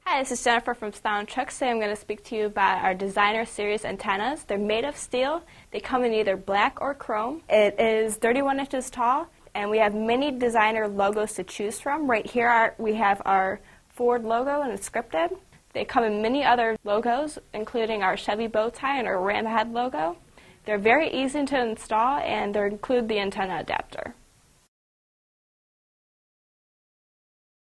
Hi, this is Jennifer from Style & Truck. Today I'm going to speak to you about our Designer Series antennas. They're made of steel. They come in either black or chrome. It is 31 inches tall, and we have many designer logos to choose from. Right here we have our Ford logo, and it's scripted. They come in many other logos, including our Chevy bow tie and our Ram head logo. They're very easy to install, and they include the antenna adapter.